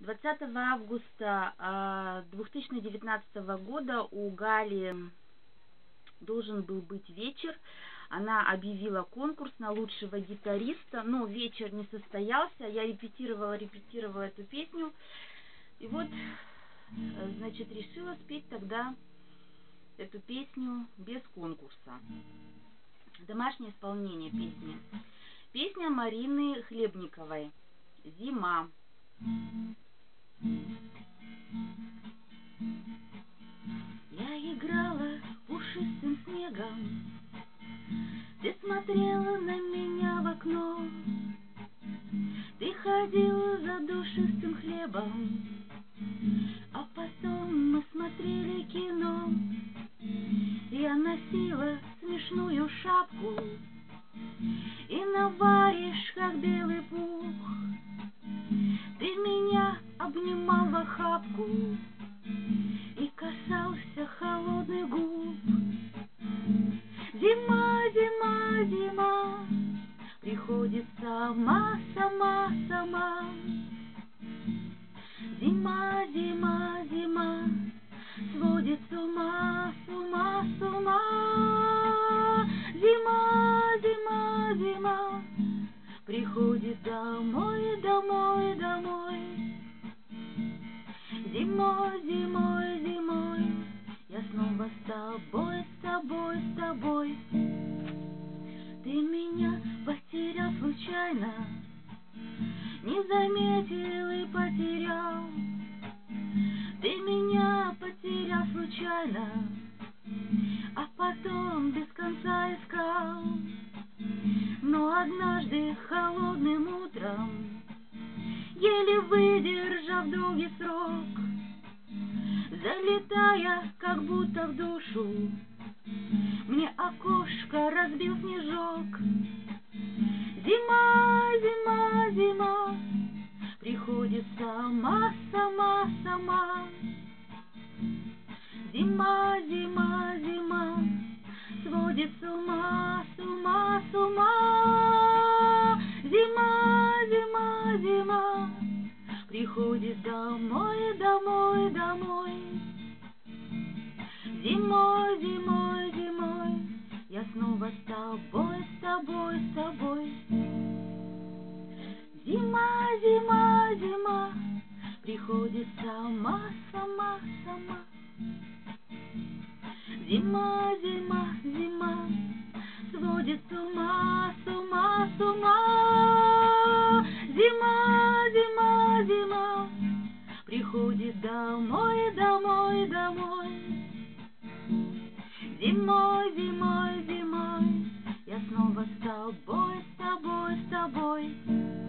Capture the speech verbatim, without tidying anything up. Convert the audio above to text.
двадцатого августа две тысячи девятнадцатого года у Гали должен был быть вечер. Она объявила конкурс на лучшего гитариста, но вечер не состоялся. Я репетировала, репетировала эту песню. И вот, значит, решила спеть тогда эту песню без конкурса. Домашнее исполнение песни. Песня Марины Хлебниковой «Зима». Я играла пушистым снегом, ты смотрела на меня в окно, ты ходила за душистым хлебом, а потом мы смотрели кино. Я носила смешную шапку и на варежках белый пух. Ты меня обнимал в охапку и касался холодных губ. Зима, зима, зима приходит сама, сама, сама. Зима, зима, зима сводит с ума, с ума, с ума. Зима, зима, зима приходит домой, домой, домой. Зимой, зимой, зимой я снова с тобой, с тобой, с тобой. Ты меня потерял случайно, не заметил и потерял. Ты меня потерял случайно, а потом без конца искал. Но однажды холодным утром, еле выдержав долгий срок, залетая как будто в душу, мне окошко разбил снежок. Зима, зима, зима приходит сама, сама, сама. Зима, зима, зима сводит с ума, с ума, с ума. Зима, зима, зима приходит домой, домой, домой. Зимой, зимой, зимой я снова с тобой, с тобой, с тобой. Зима, зима, зима приходит сама, сама, сама. Зима, зима, зима сводит с ума, с ума, с ума. Зима, зима, зима приходит домой, домой, домой. Зимой, зимой, зимой я снова с тобой, с тобой, с тобой.